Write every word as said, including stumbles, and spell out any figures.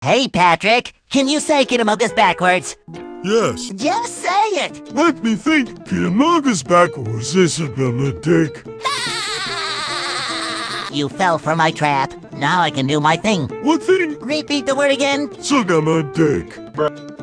Hey, Patrick, can you say Kitmogus backwards? Yes. Just say it! Let me think. Kitmogus backwards is a dick. You fell for my trap. Now I can do my thing. What thing? Repeat the word again. Suck on my dick.